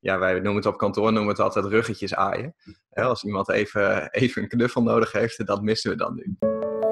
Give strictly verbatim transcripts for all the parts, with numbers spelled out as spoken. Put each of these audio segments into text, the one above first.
ja, wij noemen het op kantoor noemen we het altijd ruggetjes aaien. Hè, als iemand even, even een knuffel nodig heeft, dat missen we dan nu.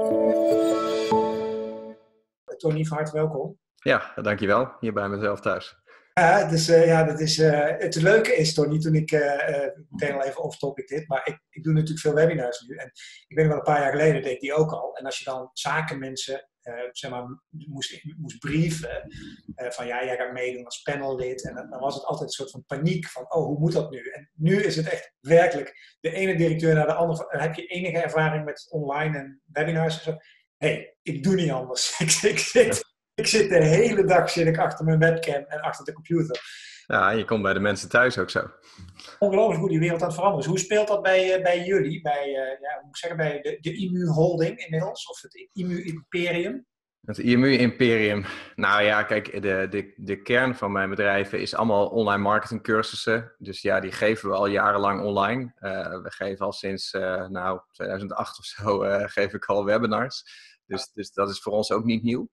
Tony, van harte welkom. Ja, dankjewel. Hier bij mezelf thuis. Ja, dus, uh, ja dat is, uh, het leuke is, Tony, toen ik, uh, uh, meteen al even off-topic dit, maar ik, ik doe natuurlijk veel webinars nu. En ik weet wel, een paar jaar geleden deed ik die ook al. En als je dan zakenmensen, uh, zeg maar, moest, moest brieven, uh, van ja, jij gaat meedoen als panellid. En dan, dan was het altijd een soort van paniek van, oh, hoe moet dat nu? En nu is het echt werkelijk de ene directeur naar de andere. Heb je enige ervaring met online en webinars en zo? Hé, hey, ik doe niet anders. ik, ik zit... Ik zit de hele dag zit ik achter mijn webcam en achter de computer. Ja, je komt bij de mensen thuis ook zo. Ongelooflijk hoe die wereld aan het veranderen is. Hoe speelt dat bij, uh, bij jullie? Bij, uh, ja, hoe moet ik zeggen, bij de, de I M U Holding inmiddels? Of het I M U Imperium? Het I M U Imperium. Nou ja, kijk, de, de, de kern van mijn bedrijven is allemaal online marketing cursussen. Dus ja, die geven we al jarenlang online. Uh, we geven al sinds uh, nou, tweeduizend acht of zo uh, geef ik al webinars. Dus, dus dat is voor ons ook niet nieuw.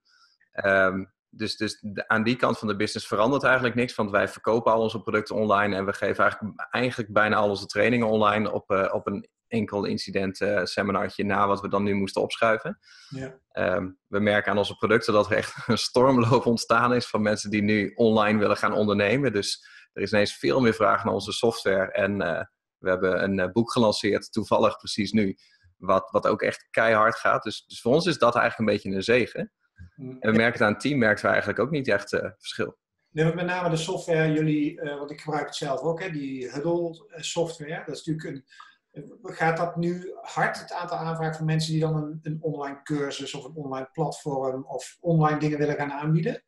Um, dus dus de, aan die kant van de business verandert eigenlijk niks, want wij verkopen al onze producten online en we geven eigenlijk, eigenlijk bijna al onze trainingen online op, uh, op een enkel incident uh, seminartje na wat we dan nu moesten opschuiven. Ja. Um, we merken aan onze producten dat er echt een stormloop ontstaan is van mensen die nu online willen gaan ondernemen. Dus er is ineens veel meer vraag naar onze software en uh, we hebben een uh, boek gelanceerd, toevallig precies nu, wat, wat ook echt keihard gaat. Dus, dus voor ons is dat eigenlijk een beetje een zegen. En we merken het aan het team, merken we eigenlijk ook niet echt uh, verschil. Nee, met name de software, jullie, uh, want ik gebruik het zelf ook, hè, die Huddle software. Dat is natuurlijk een, gaat dat nu hard, het aantal aanvragen van mensen die dan een, een online cursus of een online platform of online dingen willen gaan aanbieden?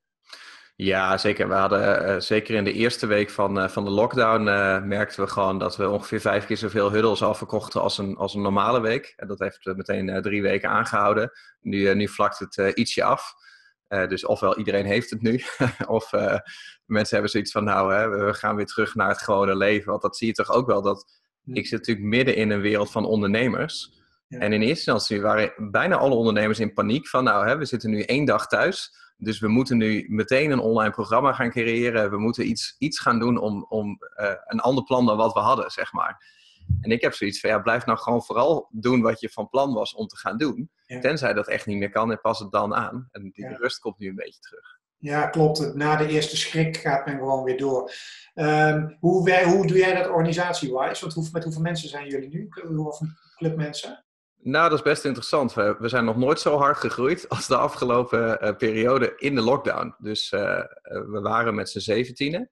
Ja, zeker. We hadden uh, zeker in de eerste week van, uh, van de lockdown uh, merkten we gewoon dat we ongeveer vijf keer zoveel huddles al verkochten als een, als een normale week. En dat heeft uh, meteen uh, drie weken aangehouden. Nu, uh, nu vlakt het uh, ietsje af. Uh, dus ofwel iedereen heeft het nu, of uh, mensen hebben zoiets van nou, hè, we gaan weer terug naar het gewone leven. Want dat zie je toch ook wel, dat ik zit natuurlijk midden in een wereld van ondernemers. Ja. En in eerste instantie waren bijna alle ondernemers in paniek van nou, hè, we zitten nu één dag thuis. Dus we moeten nu meteen een online programma gaan creëren. We moeten iets, iets gaan doen om, om uh, een ander plan dan wat we hadden, zeg maar. En ik heb zoiets van, ja, blijf nou gewoon vooral doen wat je van plan was om te gaan doen. Ja. Tenzij dat echt niet meer kan en pas het dan aan. En die ja. rust komt nu een beetje terug. Ja, klopt. Na de eerste schrik gaat men gewoon weer door. Um, hoe, wij, hoe doe jij dat organisatie-wise? Want hoe, met hoeveel mensen zijn jullie nu? Hoeveel clubmensen? Nou, dat is best interessant. We, we zijn nog nooit zo hard gegroeid als de afgelopen uh, periode in de lockdown. Dus uh, uh, we waren met z'n zeventienen.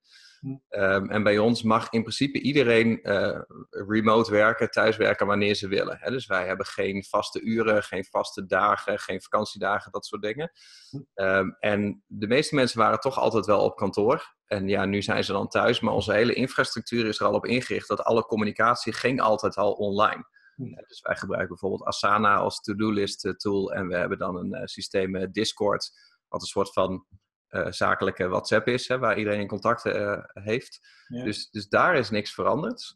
Um, en bij ons mag in principe iedereen uh, remote werken, thuiswerken wanneer ze willen. Hè? Dus wij hebben geen vaste uren, geen vaste dagen, geen vakantiedagen, dat soort dingen. Um, en de meeste mensen waren toch altijd wel op kantoor. En ja, nu zijn ze dan thuis, maar onze hele infrastructuur is er al op ingericht dat alle communicatie ging altijd al online. Ja, dus wij gebruiken bijvoorbeeld Asana als to-do-list tool en we hebben dan een uh, systeem uh, Discord, wat een soort van uh, zakelijke WhatsApp is, hè, waar iedereen contact uh, heeft. Ja. Dus, dus daar is niks veranderd.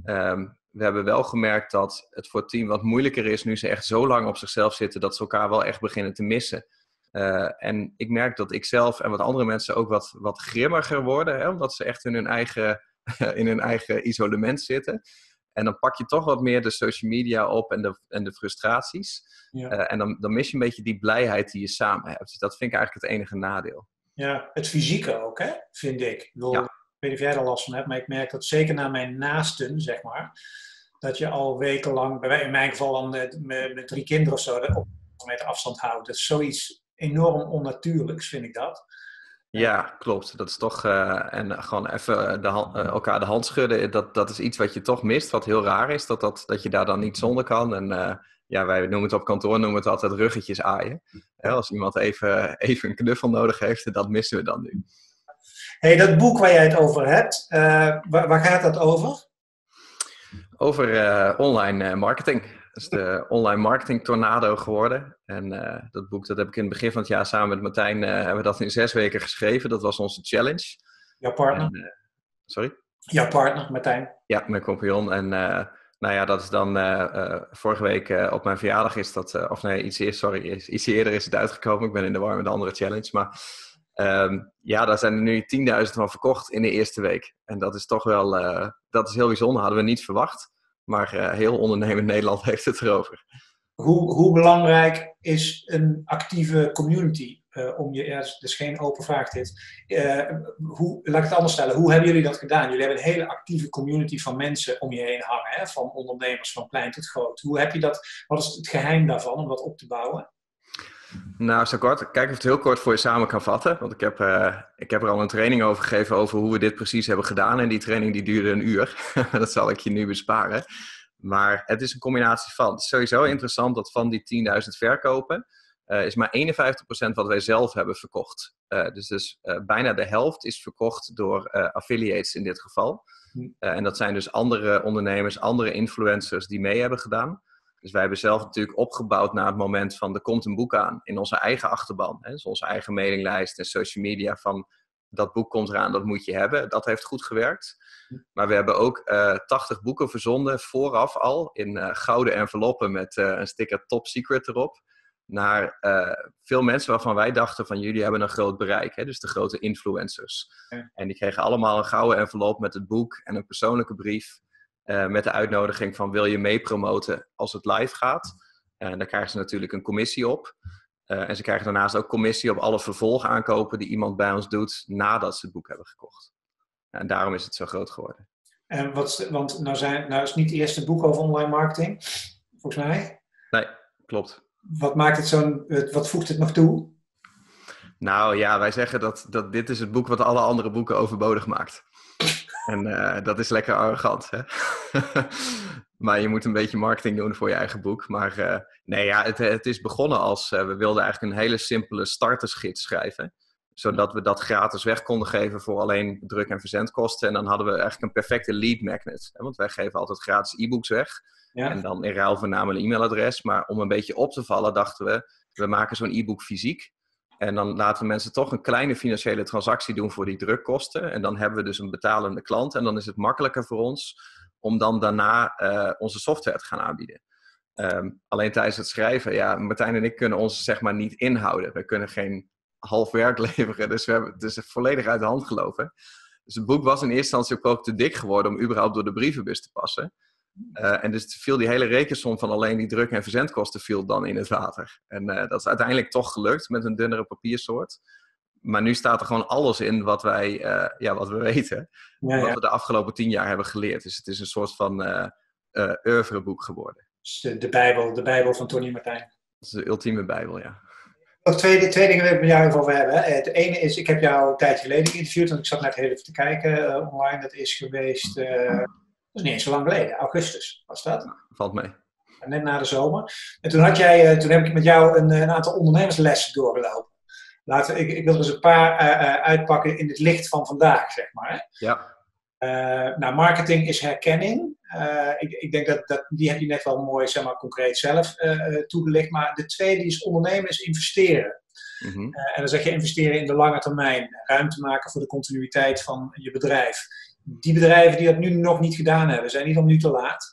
Um, we hebben wel gemerkt dat het voor het team wat moeilijker is nu ze echt zo lang op zichzelf zitten dat ze elkaar wel echt beginnen te missen. Uh, en ik merk dat ik zelf en wat andere mensen ook wat, wat grimmiger worden, hè, omdat ze echt in hun eigen, in hun eigen isolement zitten. En dan pak je toch wat meer de social media op en de, en de frustraties. Ja. Uh, en dan, dan mis je een beetje die blijheid die je samen hebt. Dus dat vind ik eigenlijk het enige nadeel. Ja, het fysieke ook, hè, vind ik. Ik, bedoel, ja. ik weet niet of jij er last van hebt, maar ik merk dat zeker naar mijn naasten, zeg maar, dat je al wekenlang, in mijn geval dan met, met drie kinderen of zo, op een meter afstand houdt. Dat is zoiets enorm onnatuurlijks, vind ik dat. Ja, klopt. Dat is toch, uh, en gewoon even de hand, uh, elkaar de hand schudden, dat, dat is iets wat je toch mist, wat heel raar is, dat, dat, dat je daar dan niet zonder kan. En uh, ja, wij noemen het op kantoor, noemen het altijd ruggetjes aaien. Ja, als iemand even, even een knuffel nodig heeft, dat missen we dan nu. Hey, dat boek waar jij het over hebt, uh, waar, waar gaat dat over? Over uh, online uh, marketing. Dat is de online marketing tornado geworden. En uh, dat boek dat heb ik in het begin van het jaar samen met Martijn uh, hebben we dat in zes weken geschreven. Dat was onze challenge. Jouw partner? En, uh, sorry? Jouw partner, Martijn? Ja, mijn compagnon. En uh, nou ja, dat is dan uh, uh, vorige week uh, op mijn verjaardag is dat, uh, of nee, iets eerder, sorry, iets eerder is het uitgekomen. Ik ben in de war met de andere challenge. Maar Um, ja, daar zijn er nu tienduizend van verkocht in de eerste week. En dat is toch wel, uh, dat is heel bijzonder. Hadden we niet verwacht. Maar uh, heel ondernemend Nederland heeft het erover. Hoe, hoe belangrijk is een actieve community? Uh, om je, ja, dat is geen open vraag dit. Uh, hoe, laat ik het anders stellen. Hoe hebben jullie dat gedaan? Jullie hebben een hele actieve community van mensen om je heen hangen. Hè? Van ondernemers, van klein tot groot. Hoe heb je dat, wat is het geheim daarvan om dat op te bouwen? Nou, zo kort. Kijk of ik het heel kort voor je samen kan vatten. Want ik heb, uh, ik heb er al een training over gegeven over hoe we dit precies hebben gedaan. En die training die duurde een uur. Dat zal ik je nu besparen. Maar het is een combinatie van. Het is sowieso interessant dat van die tienduizend verkopen uh, is maar eenenvijftig procent wat wij zelf hebben verkocht. Uh, dus dus uh, bijna de helft is verkocht door uh, affiliates in dit geval. Uh, en dat zijn dus andere ondernemers, andere influencers die mee hebben gedaan. Dus wij hebben zelf natuurlijk opgebouwd naar het moment van er komt een boek aan in onze eigen achterban. Hè, dus onze eigen mailinglijst en social media van dat boek komt eraan, dat moet je hebben. Dat heeft goed gewerkt. Maar we hebben ook uh, tachtig boeken verzonden vooraf al in uh, gouden enveloppen met uh, een sticker Top Secret erop. Naar uh, veel mensen waarvan wij dachten van jullie hebben een groot bereik. Hè, dus de grote influencers. Ja. En die kregen allemaal een gouden envelop met het boek en een persoonlijke brief. Uh, met de uitnodiging van wil je mee promoten als het live gaat. En uh, daar krijgen ze natuurlijk een commissie op. Uh, en ze krijgen daarnaast ook commissie op alle vervolgaankopen die iemand bij ons doet nadat ze het boek hebben gekocht. En daarom is het zo groot geworden. En wat, want nou, zijn, nou is het niet het eerste boek over online marketing, volgens mij. Nee, klopt. Wat maakt het zo'n, wat voegt het nog toe? Nou ja, wij zeggen dat, dat dit is het boek wat alle andere boeken overbodig maakt. En uh, dat is lekker arrogant, hè? Maar je moet een beetje marketing doen voor je eigen boek. Maar uh, nee, ja, het, het is begonnen als... Uh, we wilden eigenlijk een hele simpele startersgids schrijven. Zodat we dat gratis weg konden geven voor alleen druk- en verzendkosten. En dan hadden we eigenlijk een perfecte lead magnet. Hè? Want wij geven altijd gratis e-books weg. Ja. En dan in ruil voor naam en e-mailadres. Maar om een beetje op te vallen dachten we... we maken zo'n e-book fysiek. En dan laten we mensen toch een kleine financiële transactie doen voor die drukkosten. En dan hebben we dus een betalende klant. En dan is het makkelijker voor ons om dan daarna uh, onze software te gaan aanbieden. Um, alleen tijdens het schrijven, ja, Martijn en ik kunnen ons zeg maar niet inhouden. We kunnen geen half werk leveren, dus we hebben het is volledig uit de hand gelopen. Dus het boek was in eerste instantie ook te dik geworden om überhaupt door de brievenbus te passen. Uh, en dus viel die hele rekensom van alleen die druk- en verzendkosten viel dan in het water. En uh, dat is uiteindelijk toch gelukt met een dunnere papiersoort. Maar nu staat er gewoon alles in wat wij, uh, ja, wat we weten. Ja, ja. Wat we de afgelopen tien jaar hebben geleerd. Dus het is een soort van uh, uh, oeuvreboek geworden. Dus de, de Bijbel, de Bijbel van Tony Martijn. Dat is de ultieme Bijbel, ja. Nog twee, twee dingen wil ik met jou over hebben. Hè. Het ene is, ik heb jou een tijdje geleden geïnterviewd, want ik zat net heel even te kijken uh, online. Dat is geweest, uh, dat is niet eens zo lang geleden, augustus was dat. Ja, valt mee. Net na de zomer. En toen, had jij, uh, toen heb ik met jou een, een aantal ondernemerslessen doorgelopen. Laten we, ik, ik wil er eens een paar uh, uh, uitpakken in het licht van vandaag, zeg maar. Hè. Ja. Uh, nou, marketing is herkenning. Uh, ik, ik denk dat, dat die heb je net wel mooi, zeg maar, concreet zelf uh, toegelicht. Maar de tweede is ondernemen is investeren. Mm-hmm. Uh, en dan zeg je investeren in de lange termijn. Ruimte maken voor de continuïteit van je bedrijf. Die bedrijven die dat nu nog niet gedaan hebben, zijn die dan nu te laat?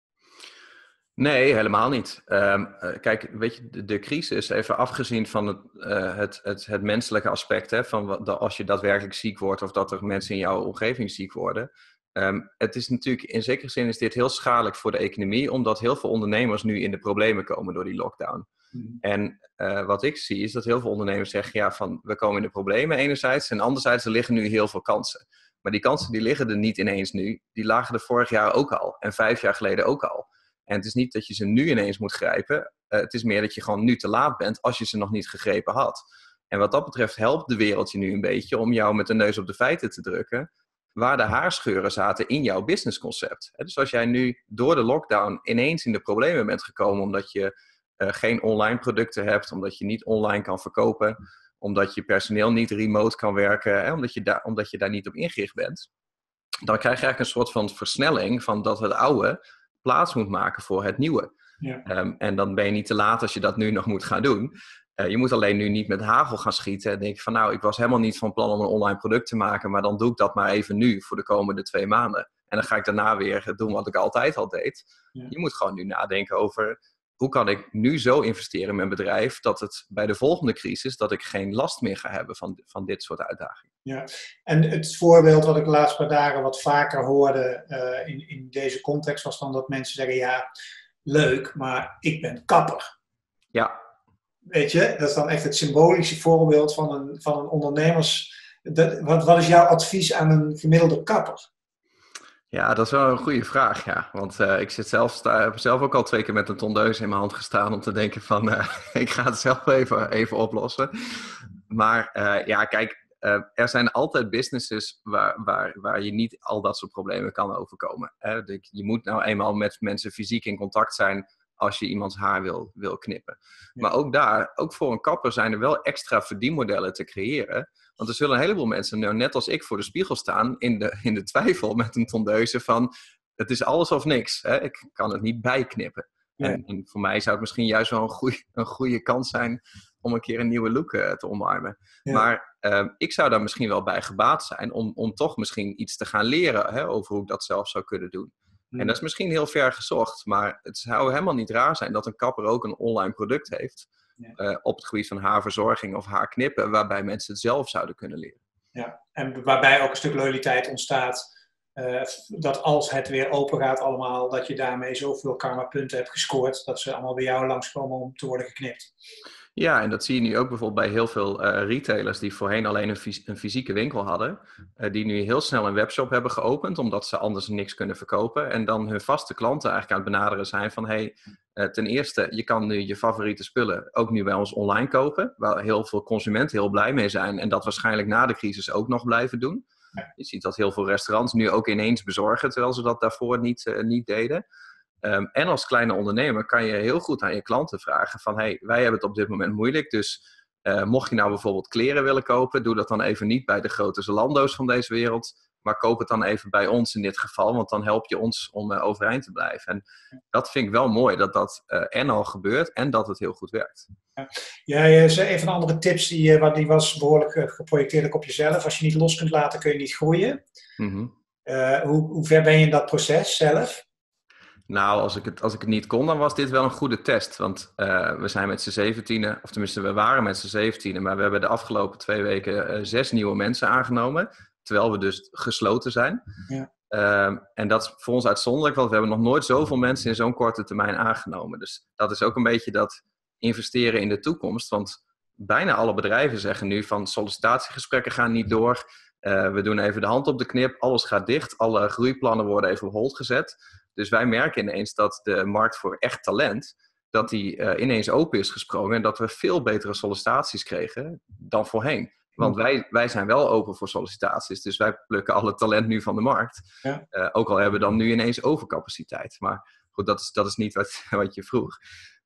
Nee, helemaal niet. Um, uh, kijk, weet je, de, de crisis, even afgezien van het, uh, het, het, het menselijke aspect, hè, van wat, dat als je daadwerkelijk ziek wordt of dat er mensen in jouw omgeving ziek worden. Um, het is natuurlijk, in zekere zin is dit heel schadelijk voor de economie, omdat heel veel ondernemers nu in de problemen komen door die lockdown. Mm. En uh, wat ik zie is dat heel veel ondernemers zeggen, ja, van we komen in de problemen enerzijds en anderzijds er liggen nu heel veel kansen. Maar die kansen die liggen er niet ineens nu, die lagen er vorig jaar ook al en vijf jaar geleden ook al. En het is niet dat je ze nu ineens moet grijpen. Uh, het is meer dat je gewoon nu te laat bent als je ze nog niet gegrepen had. En wat dat betreft helpt de wereld je nu een beetje om jou met de neus op de feiten te drukken. Waar de haarscheuren zaten in jouw businessconcept. He, dus als jij nu door de lockdown ineens in de problemen bent gekomen omdat je uh, geen online producten hebt, omdat je niet online kan verkopen, omdat je personeel niet remote kan werken, he, omdat, je da- omdat je daar niet op ingericht bent. Dan krijg je eigenlijk een soort van versnelling van dat het oude plaats moet maken voor het nieuwe. Ja. Um, en dan ben je niet te laat als je dat nu nog moet gaan doen. Uh, je moet alleen nu niet met hagel gaan schieten en denk van nou, ik was helemaal niet van plan om een online product te maken, maar dan doe ik dat maar even nu voor de komende twee maanden. En dan ga ik daarna weer doen wat ik altijd al deed. Ja. Je moet gewoon nu nadenken over hoe kan ik nu zo investeren in mijn bedrijf dat het bij de volgende crisis, dat ik geen last meer ga hebben van, van dit soort uitdagingen. Ja, en het voorbeeld wat ik de laatste paar dagen wat vaker hoorde uh, in, in deze context was dan dat mensen zeggen, ja, leuk, maar ik ben kapper. Ja. Weet je, dat is dan echt het symbolische voorbeeld van een, van een ondernemers. Dat, wat, wat is jouw advies aan een gemiddelde kapper? Ja, dat is wel een goede vraag, ja. Want uh, ik zit zelf, sta, heb zelf ook al twee keer met een tondeus in mijn hand gestaan om te denken van, uh, ik ga het zelf even, even oplossen. Maar uh, ja, kijk, uh, er zijn altijd businesses waar, waar, waar je niet al dat soort problemen kan overkomen. Hè? Je moet nou eenmaal met mensen fysiek in contact zijn als je iemands haar wil, wil knippen. Ja. Maar ook daar, ook voor een kapper zijn er wel extra verdienmodellen te creëren. Want er zullen een heleboel mensen, nou, net als ik, voor de spiegel staan in de, in de twijfel met een tondeuze van, het is alles of niks. Hè? Ik kan het niet bijknippen. Ja. En, en voor mij zou het misschien juist wel een goede, een goede kans zijn om een keer een nieuwe look uh, te omarmen. Ja. Maar uh, ik zou daar misschien wel bij gebaat zijn om, om toch misschien iets te gaan leren, hè, over hoe ik dat zelf zou kunnen doen. Hmm. En dat is misschien heel ver gezocht, maar het zou helemaal niet raar zijn dat een kapper ook een online product heeft. Ja. Uh, op het gebied van haarverzorging of haarknippen, waarbij mensen het zelf zouden kunnen leren. Ja, en waarbij ook een stuk loyaliteit ontstaat, uh, dat als het weer open gaat allemaal, dat je daarmee zoveel karmapunten hebt gescoord, dat ze allemaal bij jou langskomen om te worden geknipt. Ja, en dat zie je nu ook bijvoorbeeld bij heel veel uh, retailers die voorheen alleen een, fys- een fysieke winkel hadden. Uh, die nu heel snel een webshop hebben geopend, omdat ze anders niks kunnen verkopen. En dan hun vaste klanten eigenlijk aan het benaderen zijn van, hey, uh, ten eerste, je kan nu je favoriete spullen ook nu bij ons online kopen. Waar heel veel consumenten heel blij mee zijn en dat waarschijnlijk na de crisis ook nog blijven doen. Je ziet dat heel veel restaurants nu ook ineens bezorgen, terwijl ze dat daarvoor niet, uh, niet deden. Um, en als kleine ondernemer kan je heel goed aan je klanten vragen van, hey, wij hebben het op dit moment moeilijk, dus uh, mocht je nou bijvoorbeeld kleren willen kopen, doe dat dan even niet bij de grote Zalando's van deze wereld, maar koop het dan even bij ons in dit geval, want dan help je ons om uh, overeind te blijven. En dat vind ik wel mooi, dat dat uh, en al gebeurt en dat het heel goed werkt. Ja, ja, een van de andere tips, die, uh, die was behoorlijk uh, geprojecteerd ook op jezelf. Als je niet los kunt laten, kun je niet groeien. Mm-hmm. Uh, hoe, hoe ver ben je in dat proces zelf? Nou, als ik, het, als ik het niet kon, dan was dit wel een goede test. Want uh, we zijn met z'n zeventienen, of tenminste we waren met z'n zeventienen, maar we hebben de afgelopen twee weken uh, zes nieuwe mensen aangenomen. Terwijl we dus gesloten zijn. Ja. Uh, en dat is voor ons uitzonderlijk, want we hebben nog nooit zoveel mensen in zo'n korte termijn aangenomen. Dus dat is ook een beetje dat investeren in de toekomst. Want bijna alle bedrijven zeggen nu van sollicitatiegesprekken gaan niet door. Uh, we doen even de hand op de knip, alles gaat dicht, alle groeiplannen worden even op hold gezet. Dus wij merken ineens dat de markt voor echt talent, dat die uh, ineens open is gesprongen en dat we veel betere sollicitaties kregen dan voorheen. Want wij, wij zijn wel open voor sollicitaties, dus wij plukken alle talent nu van de markt. Ja. Uh, ook al hebben we dan nu ineens overcapaciteit. Maar goed, dat is, dat is niet wat, wat je vroeg.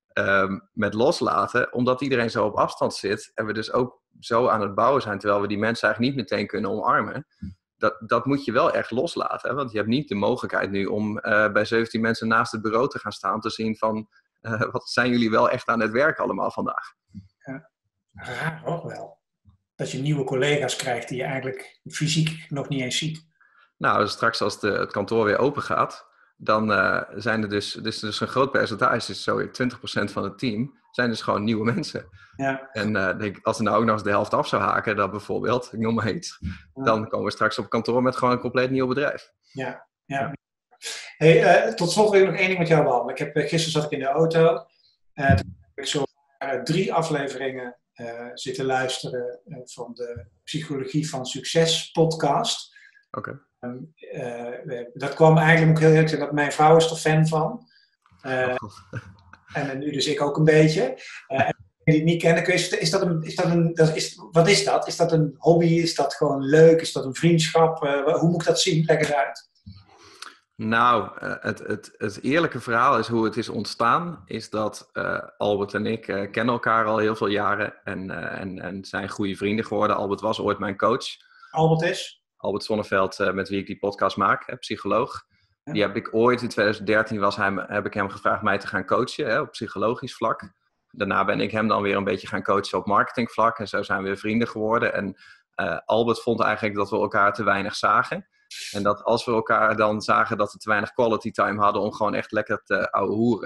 Um, met loslaten, omdat iedereen zo op afstand zit en we dus ook zo aan het bouwen zijn, terwijl we die mensen eigenlijk niet meteen kunnen omarmen. Dat, dat moet je wel echt loslaten. Hè? Want je hebt niet de mogelijkheid nu om uh, bij zeventien mensen naast het bureau te gaan staan. Om te zien van, uh, wat zijn jullie wel echt aan het werk allemaal vandaag? Ja, raar ook wel. Dat je nieuwe collega's krijgt die je eigenlijk fysiek nog niet eens ziet. Nou, straks als de, het kantoor weer open gaat, dan uh, zijn er dus, dus, dus een groot percentage, dus zo twintig procent van het team, zijn dus gewoon nieuwe mensen. Ja. En uh, denk, als er nou ook nog eens de helft af zou haken, dan bijvoorbeeld, ik noem maar iets, ja. Dan komen we straks op kantoor met gewoon een compleet nieuw bedrijf. Ja, ja. Hey, uh, tot slot wil ik nog één ding met jou behandelen. Ik heb, uh, gisteren zat ik in de auto, uh, toen heb ik zo uh, drie afleveringen uh, zitten luisteren uh, van de Psychologie van Succes podcast. Oké. Okay. Um, uh, dat kwam eigenlijk ook heel erg dat mijn vrouw is er fan van. Uh, oh. en, en nu dus ik ook een beetje. Uh, die het niet kennen, is, is dat een, is dat een dat is, wat is dat? Is dat een hobby? Is dat gewoon leuk? Is dat een vriendschap? Uh, hoe moet ik dat zien? Leg het uit. Nou, uh, het, het, het eerlijke verhaal is hoe het is ontstaan. Is dat uh, Albert en ik uh, kennen elkaar al heel veel jaren. En, uh, en, en zijn goede vrienden geworden. Albert was ooit mijn coach. Albert is? Albert Sonneveld, uh, met wie ik die podcast maak, hè, psycholoog. Ja. Die heb ik ooit, in twintig dertien was hij, heb ik hem gevraagd mij te gaan coachen, hè, op psychologisch vlak. Daarna ben ik hem dan weer een beetje gaan coachen op marketingvlak. En zo zijn we weer vrienden geworden. En uh, Albert vond eigenlijk dat we elkaar te weinig zagen. En dat als we elkaar dan zagen dat we te weinig quality time hadden om gewoon echt lekker te ouwehoeren.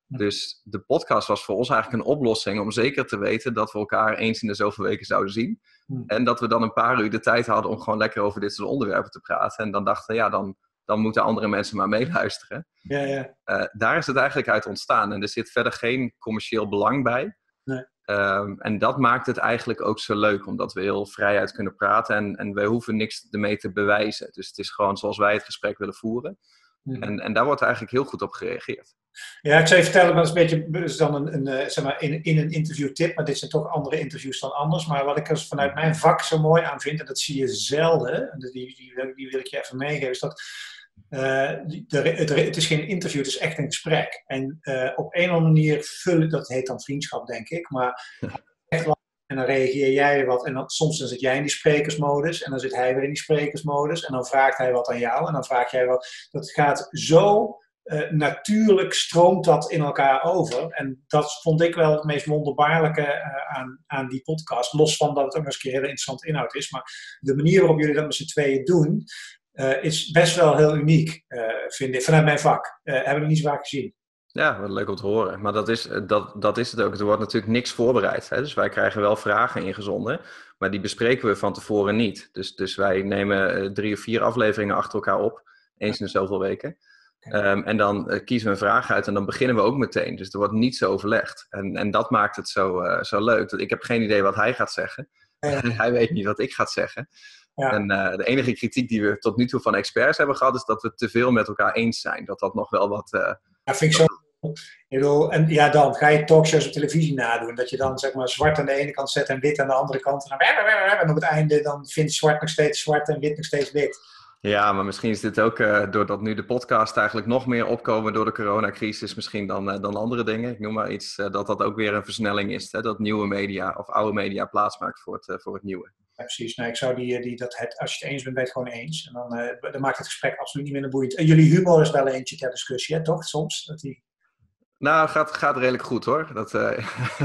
Dus de podcast was voor ons eigenlijk een oplossing om zeker te weten dat we elkaar eens in de zoveel weken zouden zien. Hmm. En dat we dan een paar uur de tijd hadden om gewoon lekker over dit soort onderwerpen te praten. En dan dachten we, ja, dan, dan moeten andere mensen maar meeluisteren. Ja, ja. Uh, daar is het eigenlijk uit ontstaan. En er zit verder geen commercieel belang bij. Nee. Um, en dat maakt het eigenlijk ook zo leuk, omdat we heel vrijuit kunnen praten. En, en we hoeven niks ermee te bewijzen. Dus het is gewoon zoals wij het gesprek willen voeren. Hmm. En, en daar wordt eigenlijk heel goed op gereageerd. Ja, ik zou je vertellen, maar dat is een beetje is dan een, een, zeg maar in, in een interviewtip, maar dit zijn toch andere interviews dan anders. Maar wat ik er vanuit mijn vak zo mooi aan vind, en dat zie je zelden, en die, die, die wil ik je even meegeven, is dat uh, de, het, het is geen interview, het is echt een gesprek. En uh, op een of andere manier vullen, dat heet dan vriendschap, denk ik, maar echt lang. En dan reageer jij wat. En dan, soms dan zit jij in die sprekersmodus. En dan zit hij weer in die sprekersmodus. En dan vraagt hij wat aan jou. En dan vraag jij wat. Dat gaat zo uh, natuurlijk stroomt dat in elkaar over. En dat vond ik wel het meest wonderbaarlijke uh, aan, aan die podcast. Los van dat het ook nog eens een keer hele interessante inhoud is. Maar de manier waarop jullie dat met z'n tweeën doen. Uh, is best wel heel uniek. Uh, vind ik. Vanuit mijn vak. Uh, hebben we niet zo vaak gezien. Ja, wat leuk om te horen. Maar dat is, dat, dat is het ook. Er wordt natuurlijk niks voorbereid. Hè? Dus wij krijgen wel vragen ingezonden, maar die bespreken we van tevoren niet. Dus, dus wij nemen uh, drie of vier afleveringen achter elkaar op, eens in de zoveel weken. Um, en dan uh, kiezen we een vraag uit en dan beginnen we ook meteen. Dus er wordt niets overlegd. En, en dat maakt het zo, uh, zo leuk. Ik heb geen idee wat hij gaat zeggen. Ja. Hij weet niet wat ik ga zeggen. Ja. En uh, de enige kritiek die we tot nu toe van experts hebben gehad, is dat we te veel met elkaar eens zijn. Dat dat nog wel wat... Uh, ja, vind ik zo... Ik bedoel, en ja, dan ga je talkshows op televisie nadoen. Dat je dan zeg maar zwart aan de ene kant zet en wit aan de andere kant. En, dan, en op het einde dan vindt zwart nog steeds zwart en wit nog steeds wit. Ja, maar misschien is dit ook, uh, doordat nu de podcast eigenlijk nog meer opkomen door de coronacrisis, misschien dan, uh, dan andere dingen. Ik noem maar iets, uh, dat dat ook weer een versnelling is. Hè? Dat nieuwe media of oude media plaatsmaakt voor het, uh, voor het nieuwe. Ja, precies. Nou, ik zou die, die, dat het, als je het eens bent, ben je het gewoon eens. En dan, uh, dan maakt het gesprek absoluut niet minder boeiend. En jullie humor is wel eentje ter discussie, hè, toch? Soms. Dat die... Nou, gaat, gaat redelijk goed hoor. Dat, uh,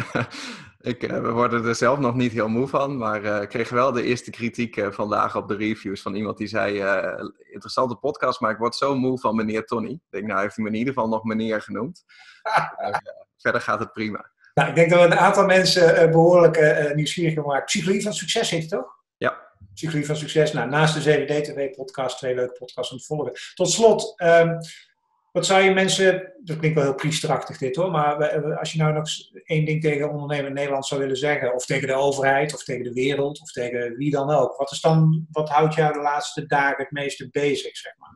ik, uh, we worden er zelf nog niet heel moe van, maar uh, ik kreeg wel de eerste kritiek uh, vandaag op de reviews van iemand die zei, uh, interessante podcast, maar ik word zo moe van meneer Tony. Ik denk, nou heeft hij me in ieder geval nog meneer genoemd. uh, uh, verder gaat het prima. Nou, ik denk dat we een aantal mensen uh, behoorlijk uh, nieuwsgierig hebben gemaakt. Psychologie van succes heet het toch? Ja. Psychologie van succes. Nou, naast de zeven D T V-podcast, twee leuke podcasts om te volgen. Tot slot... Um, Wat zou je mensen, dat klinkt wel heel priesterachtig dit hoor, maar als je nou nog één ding tegen ondernemer in Nederland zou willen zeggen, of tegen de overheid, of tegen de wereld, of tegen wie dan ook, wat is dan, wat houdt jou de laatste dagen het meeste bezig, zeg maar?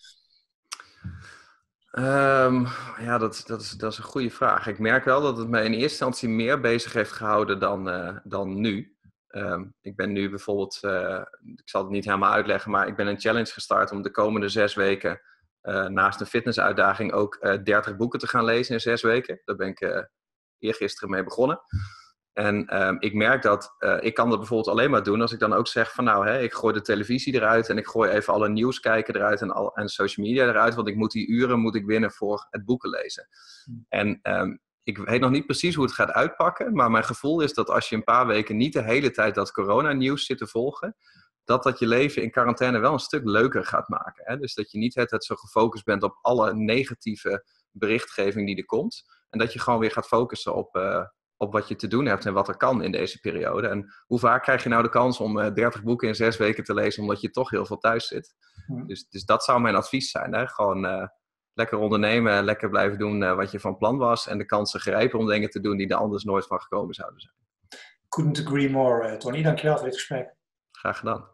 Um, ja, dat, dat, is, dat is een goede vraag. Ik merk wel dat het mij in eerste instantie meer bezig heeft gehouden dan, uh, dan nu. Um, ik ben nu bijvoorbeeld, uh, ik zal het niet helemaal uitleggen, maar ik ben een challenge gestart om de komende zes weken Uh, naast een fitnessuitdaging ook uh, dertig boeken te gaan lezen in zes weken. Daar ben ik uh, eergisteren mee begonnen. En um, ik merk dat, uh, ik kan dat bijvoorbeeld alleen maar doen als ik dan ook zeg van nou, hè, ik gooi de televisie eruit en ik gooi even alle nieuws kijken eruit en, al, en social media eruit, want ik moet die uren moet ik winnen voor het boeken lezen. Hmm. En um, ik weet nog niet precies hoe het gaat uitpakken, maar mijn gevoel is dat als je een paar weken niet de hele tijd dat coronanieuws zit te volgen, dat dat je leven in quarantaine wel een stuk leuker gaat maken. Hè? Dus dat je niet het, het zo gefocust bent op alle negatieve berichtgeving die er komt. En dat je gewoon weer gaat focussen op, uh, op wat je te doen hebt en wat er kan in deze periode. En hoe vaak krijg je nou de kans om uh, dertig boeken in zes weken te lezen, omdat je toch heel veel thuis zit. Ja. Dus, dus dat zou mijn advies zijn. Hè? Gewoon uh, lekker ondernemen, lekker blijven doen uh, wat je van plan was. En de kansen grijpen om dingen te doen die er anders nooit van gekomen zouden zijn. Couldn't agree more, uh, Tony. Dankjewel voor dit gesprek. Graag gedaan.